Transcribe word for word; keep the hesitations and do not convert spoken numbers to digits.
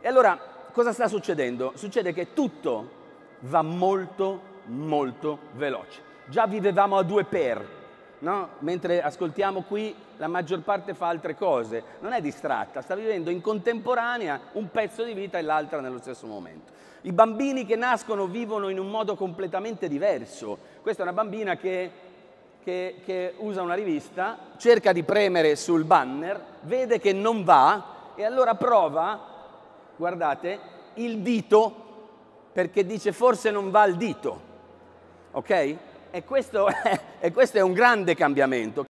E allora cosa sta succedendo? Succede che tutto va molto, molto veloce. Già vivevamo a due per, no? Mentre ascoltiamo qui la maggior parte fa altre cose, non è distratta, sta vivendo in contemporanea un pezzo di vita e l'altra nello stesso momento. I bambini che nascono vivono in un modo completamente diverso. Questa è una bambina che, che, che usa una rivista, cerca di premere sul banner, vede che non va e allora prova, guardate, il dito, perché dice forse non va il dito, ok? E questo è, e questo è un grande cambiamento.